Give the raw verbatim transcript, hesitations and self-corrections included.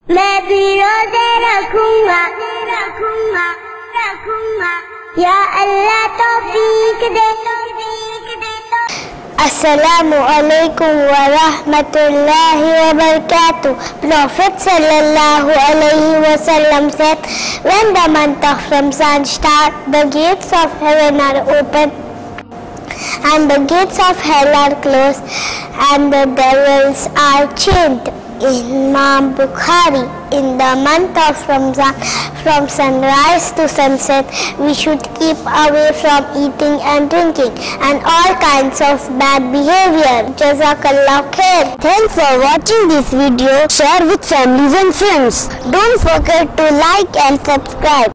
मैं भी रोजे रखूंगा रखूंगा रखूंगा या अल्लाह तौफीक दे तौफीक दे Assalamu alaikum wa rahmatullahi wa barakatuh. Prophet sallallahu alaihi wasallam said, when the month of Ramadan starts, the gates of heaven are open and the gates of hell are closed and the devils are chained. Imam Bukhari, in the month of Ramadan, from sunrise to sunset, we should keep away from eating and drinking and all kinds of bad behavior. Jazakallah khair. Thanks for watching this video. Share with families and friends. Don't forget to like and subscribe.